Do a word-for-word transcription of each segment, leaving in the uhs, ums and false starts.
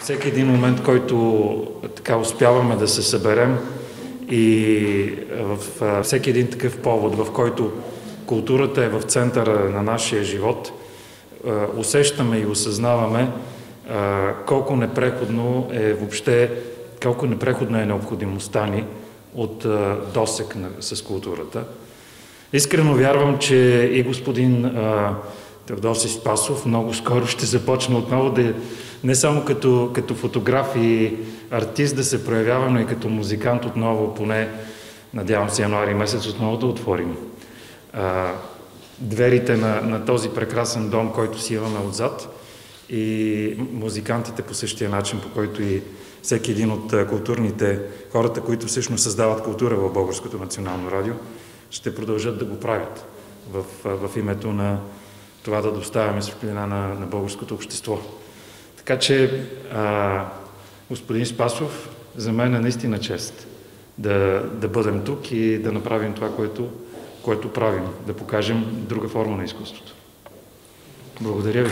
всеки един момент, който така успяваме да се съберем и в всеки един такъв повод, в който културата е в центъра на нашия живот, усещаме и осъзнаваме колко непреходно е въобще, колко непреходно е необходимостта ни от досек с културата. Искрено вярвам, че и господин Теодоси Спасов много скоро ще започне отново да не само като, като фотограф и артист да се проявява, но и като музикант отново, поне надявам се януари месец отново да отворим а, дверите на, на този прекрасен дом, който си имаме отзад, и музикантите по същия начин, по който и всеки един от културните хората, които всъщност създават култура в Българското национално радио, ще продължат да го правят в, в името на това да доставяме светлина на, на българското общество. Така че, а, господин Спасов, за мен е наистина чест да, да бъдем тук и да направим това, което, което правим, да покажем друга форма на изкуството. Благодаря ви.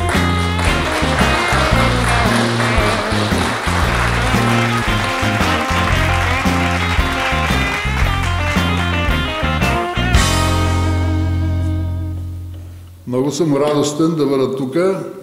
Много съм радостен да бъда тук,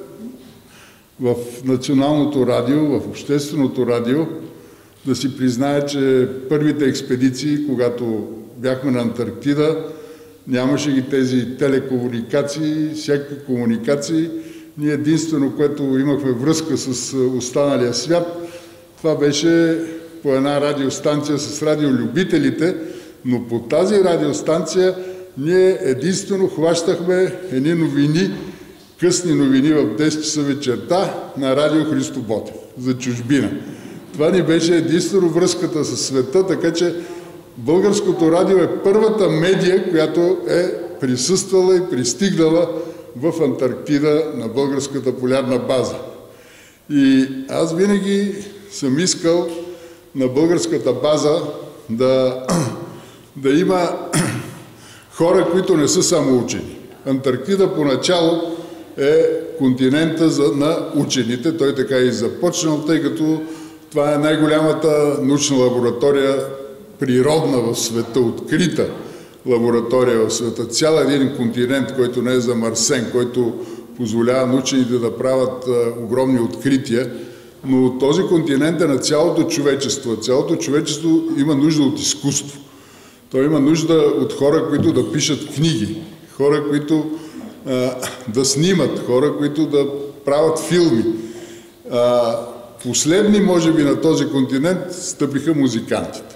в Националното радио, в Общественото радио, да си призная, че първите експедиции, когато бяхме на Антарктида, нямаше ги тези телекомуникации, всякакви комуникации. Ние единствено, което имахме връзка с останалия свят, това беше по една радиостанция с радиолюбителите, но по тази радиостанция ние единствено хващахме едни новини, късни новини в десет часа вечерта на радио Христо Ботев за чужбина. Това ни беше единствено връзката със света, така че Българското радио е първата медия, която е присъствала и пристигнала в Антарктида на Българската полярна база. И аз винаги съм искал на българската база да, да има хора, които не са само учени. Антарктида поначало е континента за, на учените. Той така и започнал, тъй като това е най-голямата научна лаборатория, природна в света, открита лаборатория в света. Цял един континент, който не е замърсен, който позволява на учените да правят а, огромни открития. Но този континент е на цялото човечество. Цялото човечество има нужда от изкуство. Той има нужда от хора, които да пишат книги, хора, които а, да снимат, хора, които да правят филми. А, последни, може би, на този континент стъпиха музикантите.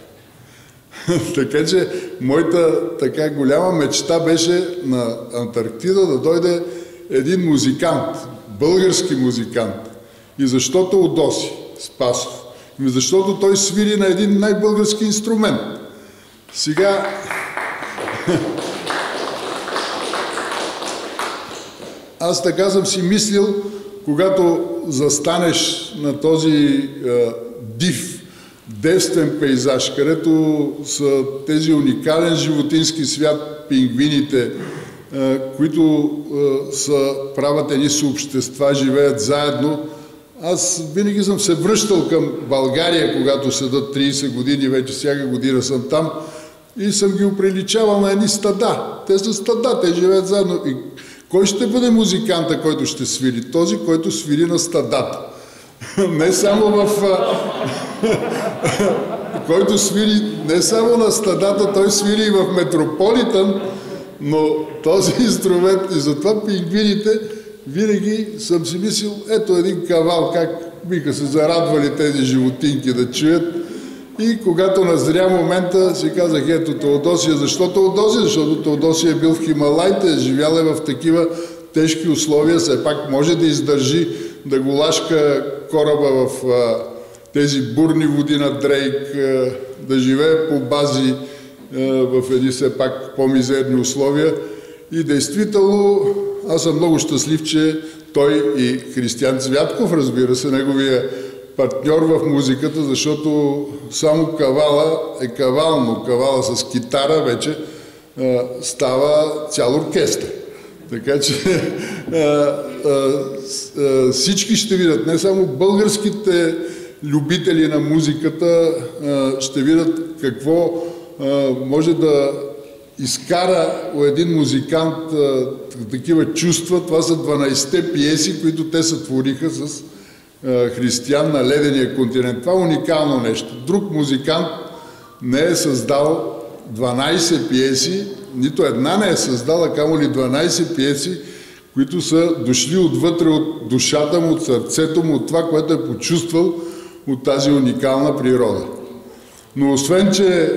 Така че моята така голяма мечта беше на Антарктида да дойде един музикант, български музикант. И защо Теодоси Спасов? И защото той свири на един най-български инструмент. Сега... Аз така съм си мислил, когато застанеш на този е, див, девствен пейзаж, където са тези уникален животински свят, пингвините, е, които е, са, правят едни съобщества, живеят заедно. Аз винаги съм се връщал към България, когато седат трийсет години, вече всяка година съм там, и съм ги оприличавал на едни стада. Те са стада, те живеят заедно. И кой ще бъде музиканта, който ще свири? Този, който свири на стадата. Не само в... който свири не само на стадата, той свири и в Метрополитън, но този инструмент, и затова пингвините, винаги съм си мислил, ето един кавал, как биха се зарадвали тези животинки да чуят. И когато назря момента, си казах, ето Теодосия. Защо Теодосия? Защото Теодосия е бил в Хималайте, живял е в такива тежки условия, все пак може да издържи да го лашка кораба в а, тези бурни води на Дрейк, а, да живее по бази а, в едни все пак по-мизерни условия. И действително, аз съм много щастлив, че той и Християн Цвятков, разбира се, неговия партньор в музиката, защото само кавала е кавал, но кавала с китара вече а, става цял оркестър. Така че а, всички ще видят, не само българските любители на музиката ще видят какво може да изкара у един музикант такива чувства. Това са дванайсетте пиеси, които те сътвориха с Християн на Ледения континент. Това е уникално нещо. Друг музикант не е създал дванайсет пиеси, нито една не е създала, камо ли дванайсет пиеси, които са дошли отвътре от душата му, от сърцето му, от това, което е почувствал от тази уникална природа. Но освен, че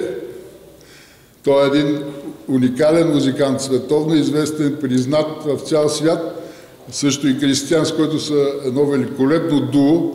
той е един уникален музикант, световно известен, признат в цял свят, също и Християн, с който са едно великолепно дуо,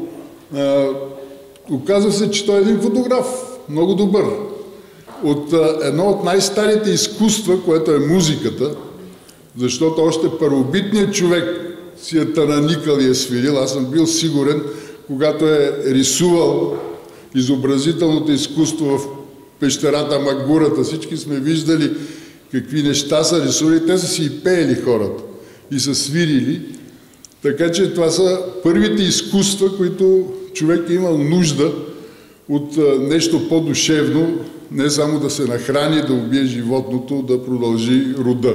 оказва се, че той е един фотограф, много добър. От едно от най-старите изкуства, което е музиката, защото още първобитният човек си е тананикал и е свирил. Аз съм бил сигурен, когато е рисувал изобразителното изкуство в пещерата Магурата. Всички сме виждали какви неща са рисували. Те са си и пеели хората и са свирили. Така че това са първите изкуства, които човек е имал нужда от нещо по-душевно, не само да се нахрани, да убие животното, да продължи рода.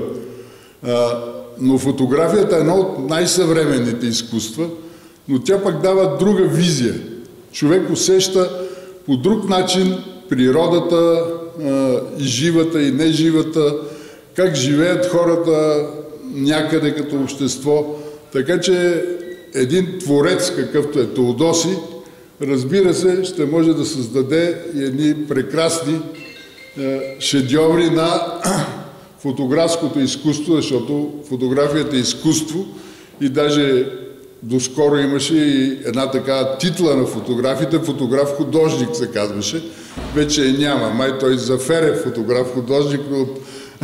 Но фотографията е едно от най-съвременните изкуства, но тя пък дава друга визия. Човек усеща по друг начин природата, и живата, и неживата, как живеят хората някъде като общество. Така че един творец, какъвто е Теодоси, разбира се, ще може да създаде и едни прекрасни шедьоври на фотографското изкуство, защото фотографията е изкуство и даже доскоро имаше и една такава титла на фотографите, фотограф-художник се казваше. Вече няма. Май той Зафер е фотограф-художник от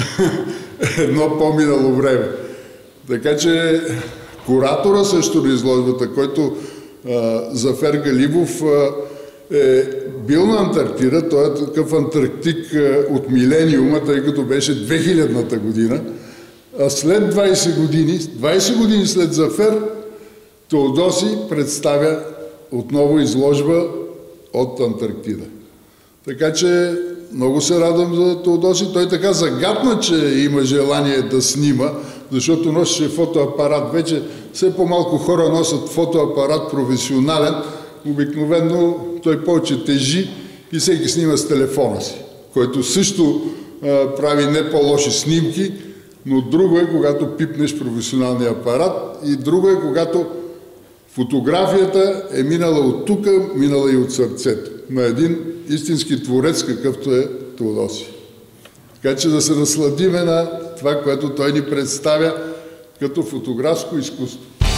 едно по-минало време. Така че куратора също на изложбата, който а, Зафер Галибов а, е бил на Антарктида, той е такъв антарктик а, от милениума, тъй като беше две хилядната година. А след двайсет години, двайсет години след Зафер, Теодоси представя отново изложба от Антарктида. Така че много се радвам за Теодоси. Той така загадна, че има желание да снима, защото носеше фотоапарат. Вече все по-малко хора носят фотоапарат професионален. Обикновено той повече тежи и всеки снима с телефона си, който също а, прави не по-лоши снимки, но друго е, когато пипнеш професионалния апарат и друго е, когато фотографията е минала от тук, минала и от сърцето на един истински творец, какъвто е Теодоси. Така че да се насладиме на това, което той ни представя като фотографско изкуство.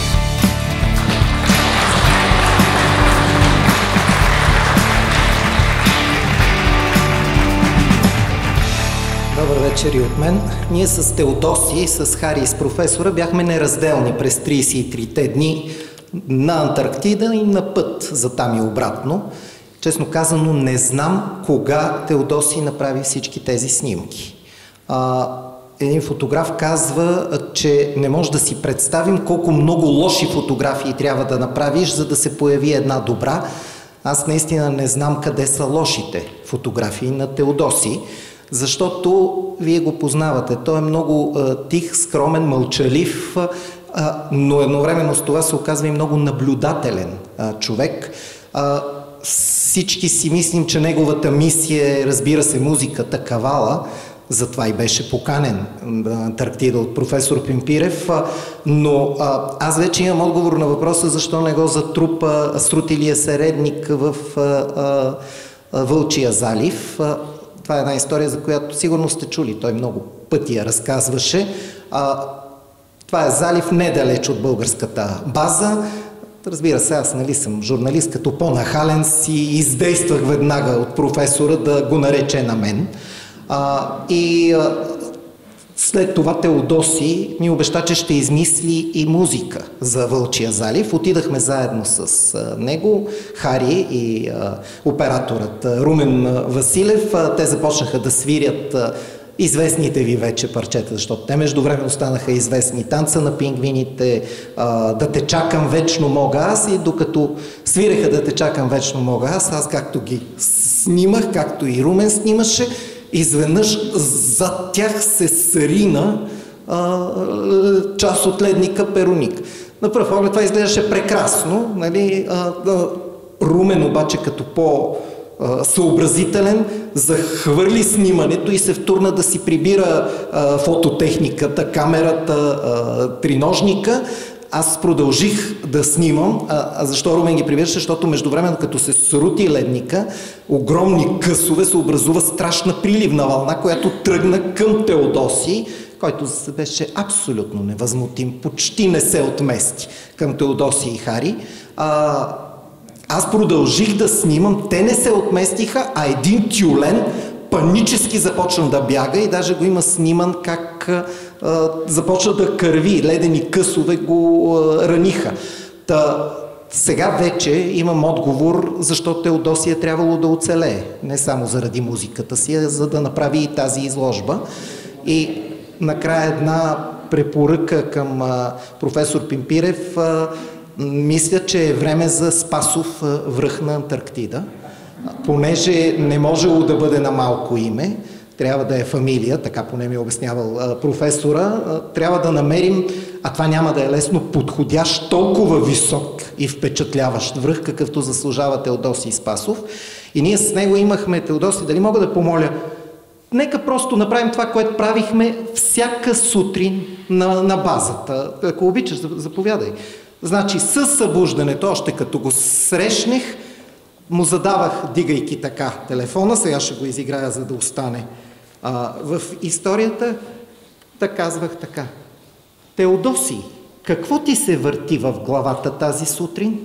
Добър вечер и от мен. Ние с Теодоси, с Хари и с професора бяхме неразделни през трийсет и трите дни на Антарктида и на път за там и обратно. Честно казано, не знам кога Теодоси направи всички тези снимки. А, един фотограф казва, че не може да си представим колко много лоши фотографии трябва да направиш, за да се появи една добра. Аз наистина не знам къде са лошите фотографии на Теодоси, защото вие го познавате. Той е много а, тих, скромен, мълчалив, а, но едновременно с това се оказва и много наблюдателен а, човек. А, всички си мислим, че неговата мисия е, разбира се, музиката Кавала, затова и беше поканен на Антарктида от професор Пимпирев, но а, аз вече имам отговор на въпроса защо не го затрупа Срутилия середник в а, а, Вълчия залив. А, това е една история, за която сигурно сте чули, той много пъти я разказваше. А, това е залив недалеч от българската база. Разбира се, аз нали съм журналист, като по-нахален си издействах веднага от професора да го нарече на мен. А, и а, след това Теодоси ми обеща, че ще измисли и музика за Вълчия залив. Отидахме заедно с а, него, Хари и а, операторът а, Румен а, Василев. А, те започнаха да свирят а, известните ви вече парчета, защото те междувременно станаха известни. Танца на пингвините, а, Да те чакам вечно мога аз, и докато свиреха Да те чакам вечно мога аз, аз както ги снимах, както и Румен снимаше, изведнъж зад тях се срина а, част от ледника Пероник. На пръв поглед това изглеждаше прекрасно, нали? а, а, Румен обаче като по съобразителен, захвърли снимането и се втурна да си прибира а, фототехниката, камерата, а, триножника. Аз продължих да снимам. А, а защо Румен ги прибираше? Защото междувременно, като се срути ледника, огромни късове, се образува страшна приливна вълна, която тръгна към Теодосий, който беше абсолютно невъзмутим, почти не се отмести към Теодосий и Хари. А, Аз продължих да снимам, те не се отместиха, а един тюлен панически започна да бяга и даже го има сниман как а, започна да кърви, ледени късове го а, раниха. Та, сега вече имам отговор, защо Теодосий е трябвало да оцелее. Не само заради музиката си, а за да направи и тази изложба. И накрая една препоръка към а, професор Пимпирев. А, Мисля, че е време за Спасов връх на Антарктида, понеже не можело да бъде на малко име, трябва да е фамилия, така поне ми е обяснявал а, професора, а, трябва да намерим, а това няма да е лесно, подходящ толкова висок и впечатляващ връх, какъвто заслужава Теодосий Спасов. И ние с него имахме, Теодосий, дали мога да помоля, нека просто направим това, което правихме всяка сутрин на, на базата. Ако обичаш, заповядай. Значи с събуждането, още като го срещнах, му задавах, дигайки така телефона, сега ще го изиграя, за да остане а, в историята, да казвах така: Теодосий, какво ти се върти в главата тази сутрин?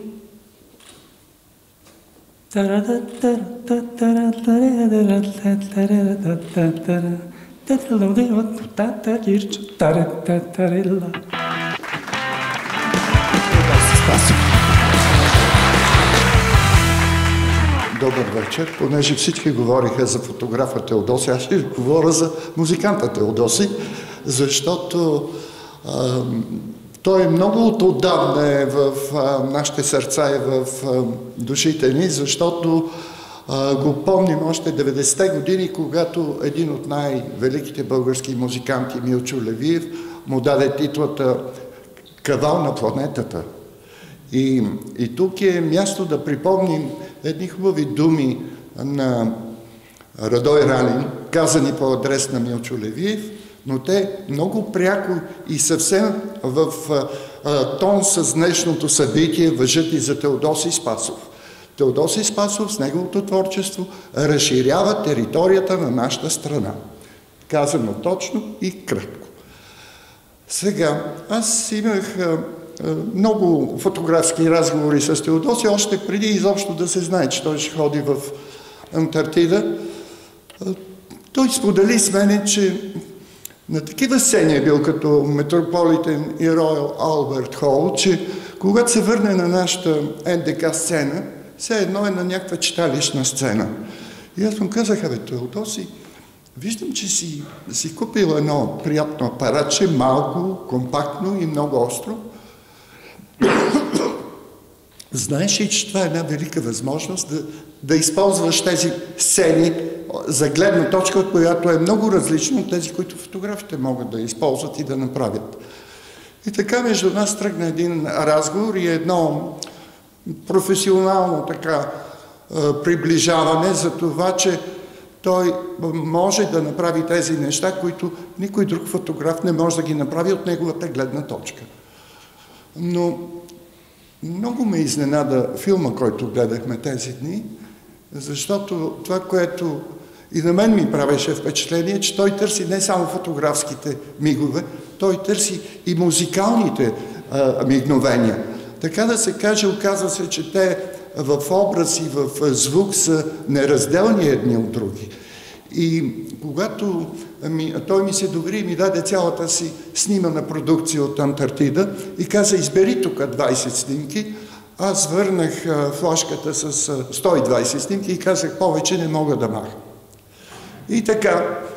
Добър вечер. Понеже всички говориха за фотографа Теодосий, аз ще говоря за музиканта Теодосий, защото а, той много отдавна е в а, нашите сърца и в а, душите ни, защото а, го помним още деветдесетте години, когато един от най-великите български музиканти, Милчо Левиев, му даде титлата "Кавал на планетата". И, и тук е място да припомним едни хубави думи на Радой Ралин, казани по адрес на Милчо Левиев, но те много пряко и съвсем в а, тон с днешното събитие важат и за Теодосий Спасов. Теодосий Спасов с неговото творчество разширява територията на нашата страна. Казано точно и кратко. Сега, аз имах а, много фотографски разговори с Теодосий, още преди изобщо да се знае, че той ще ходи в Антарктида. Той сподели с мене, че на такива сцени е бил като Метрополитен и Роял Алберт Хол, че когато се върне на нашата Ен Де Ка сцена, все едно е на някаква читалищна сцена. И аз му казах: абе, Теодосий, виждам, че си, си купил едно приятно апаратче, малко, компактно и много остро. Знаеш ли, че това е една велика възможност да, да използваш тези сцени за гледна точка, от която е много различно от тези, които фотографите могат да използват и да направят. И така между нас тръгна един разговор и едно професионално така приближаване за това, че той може да направи тези неща, които никой друг фотограф не може да ги направи от неговата гледна точка. Но много ме изненада филма, който гледахме тези дни, защото това, което и на мен ми правеше впечатление, че той търси не само фотографските мигове, той търси и музикалните а, мигновения. Така да се каже, оказва се, че те в образ и в звук са неразделни едни от други. И когато ми, той ми се довери и ми даде цялата си снимана продукция от Антарктида и каза: избери тук двайсет снимки, аз върнах а, флашката с а, сто и двайсет снимки и казах: повече не мога да махам. И така,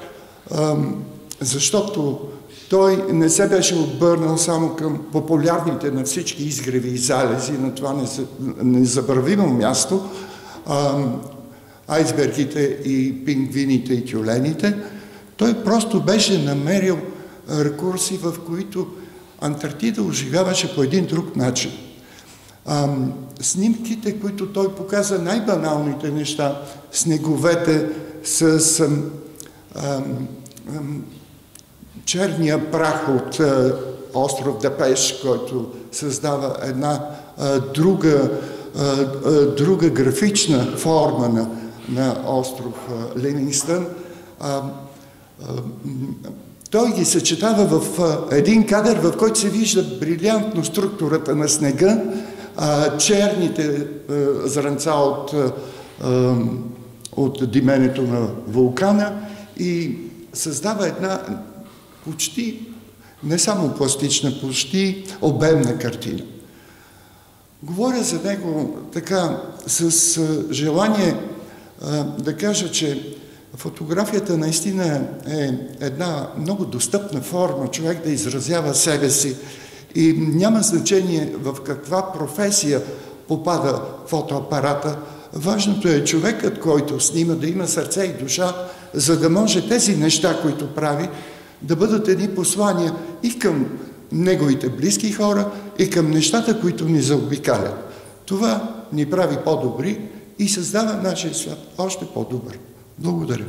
защото той не се беше обърнал само към популярните на всички изгреви и залези на това незабравимо място, айсбергите и пингвините и тюлените. Той просто беше намерил рекурси, в които Антарктида оживяваше по един друг начин. Ам, снимките, които той показа, най-баналните неща, снеговете с ам, ам, черния прах от а, остров Депеш, който създава една а, друга, а, а, друга графична форма на, на остров а, Ливингстън. А, а, той ги съчетава в а, един кадър, в който се вижда брилянтно структурата на снега, а, черните а, зранца от, а, от дименето на вулкана и създава една почти, не само пластична, почти обемна картина. Говоря за него така с а, желание а, да кажа, че фотографията наистина е една много достъпна форма човек да изразява себе си и няма значение в каква професия попада фотоапарата. Важното е човекът, който снима, да има сърце и душа, за да може тези неща, които прави, да бъдат едни послания и към неговите близки хора, и към нещата, които ни заобикалят. Това ни прави по-добри и създава нашия свят още по-добър. Благодаря.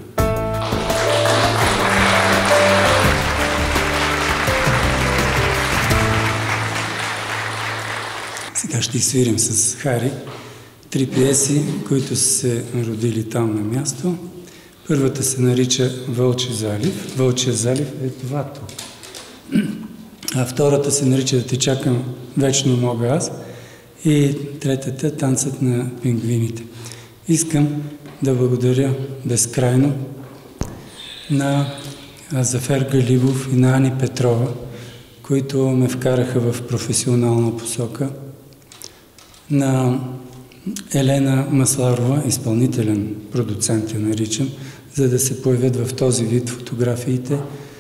Сега ще свирим с Хари три пиеси, които са се родили там на място. Първата се нарича Вълчи залив. Вълчия залив е това тук. А втората се нарича Да те чакам вечно мога аз. И третата Танцът на пингвините. Искам да благодаря безкрайно на Зафер Галибов и на Ани Петрова, които ме вкараха в професионална посока, на Елена Масларова, изпълнителен продуцент я наричам, за да се появят в този вид фотографиите,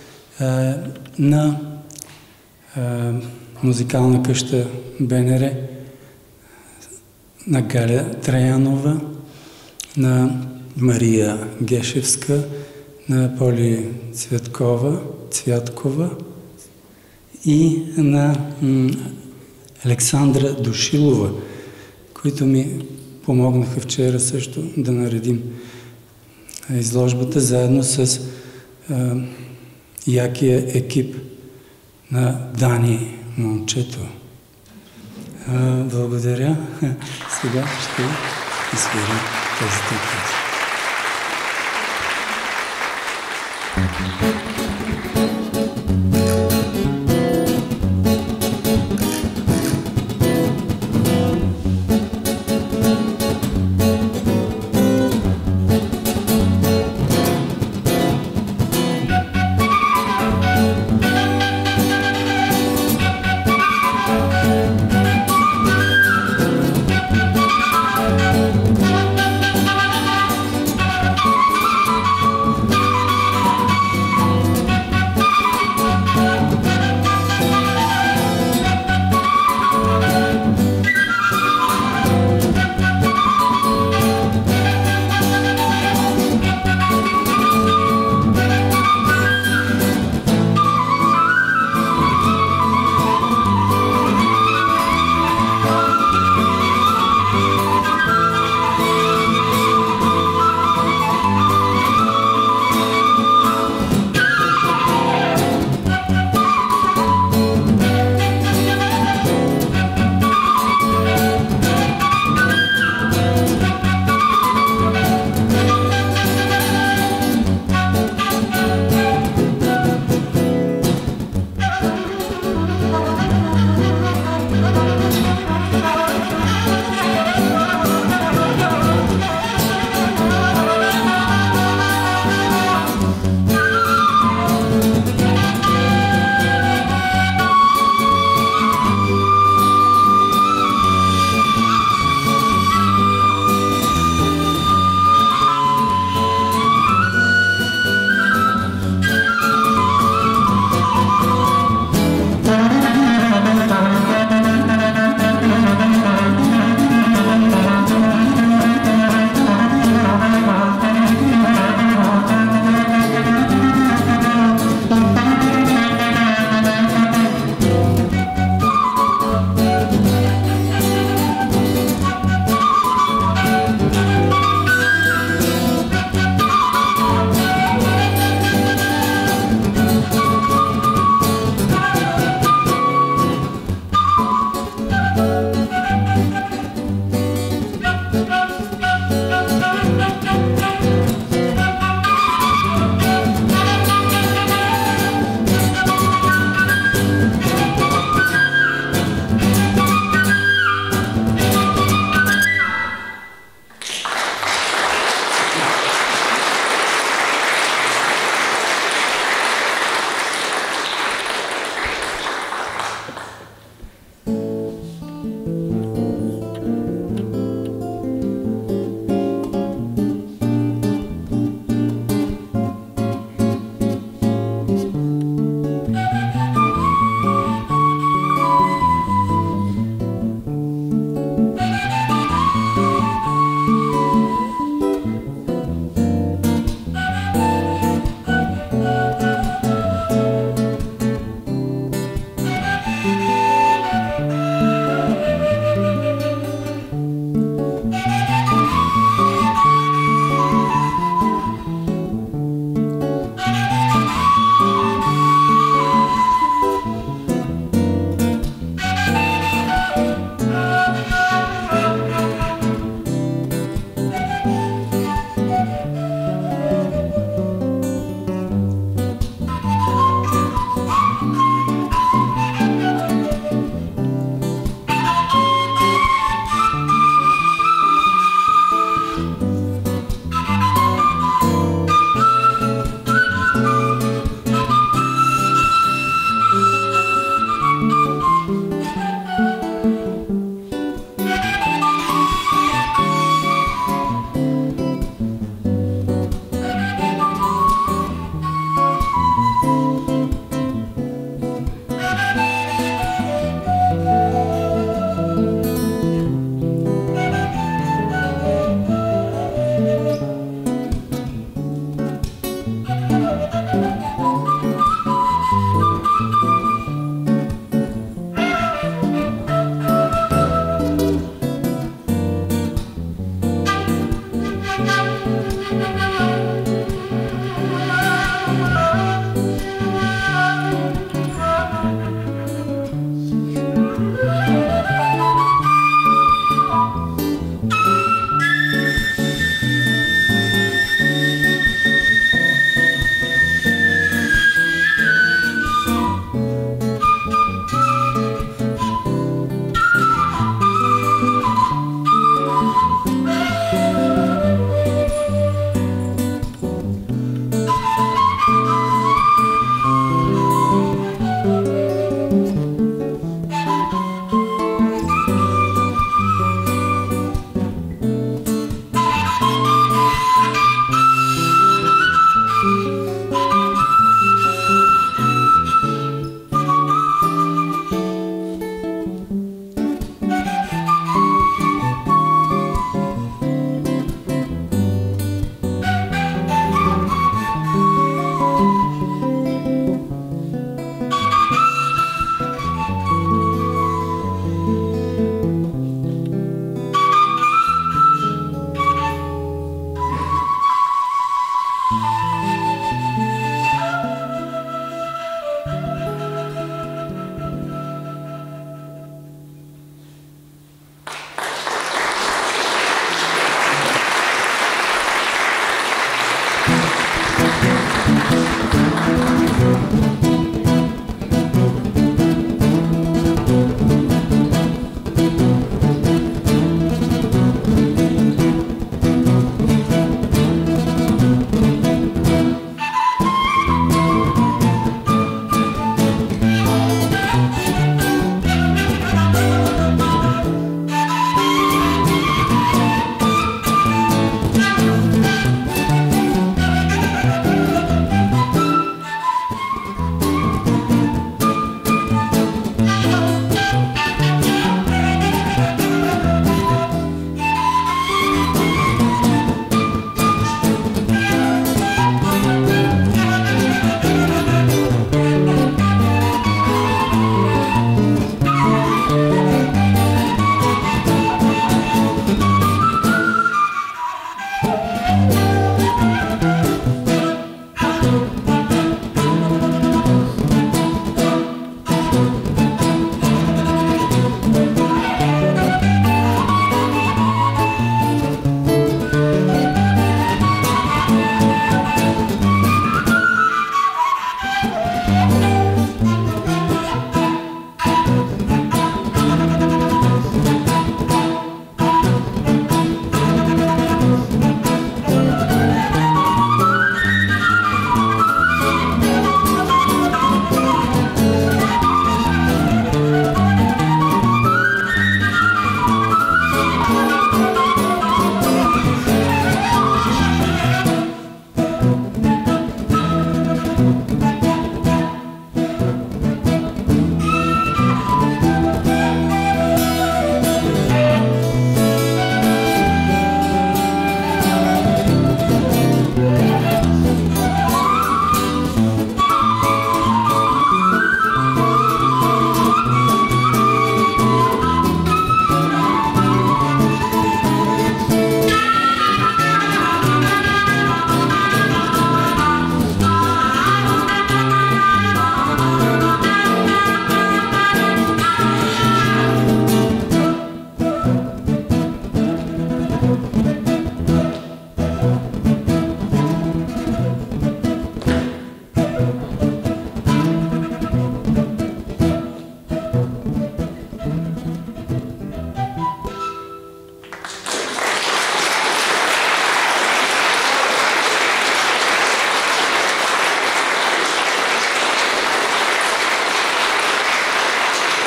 на музикална къща БНР, на Галя Траянова, на Мария Гешевска, на Поли Цветкова, Цвяткова и на Александра Душилова, които ми помогнаха вчера също да наредим изложбата заедно с а, якия екип на Дани Момчето. А, благодаря. Сега ще изсвирим тези тъпки.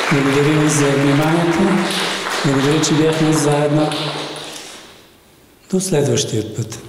Благодаря ви за вниманието. Благодаря, че бяхме заедно. До следващия път.